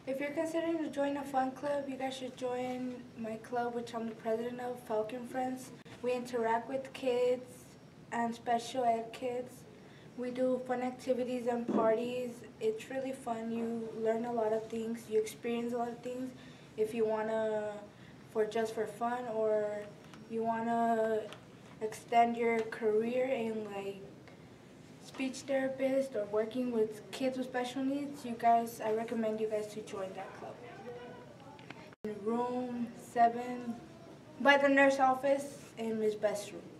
If you're considering to join a fun club, you guys should join my club, which I'm the president of, Falcon Friends. We interact with kids and special ed kids. We do fun activities and parties. It's really fun. You learn a lot of things. You experience a lot of things. If you wanna, just for fun, or you wanna extend your career in like speech therapist or working with kids with special needs, I recommend you guys to join that club. In room 7, by the nurse office in Ms. Best's room.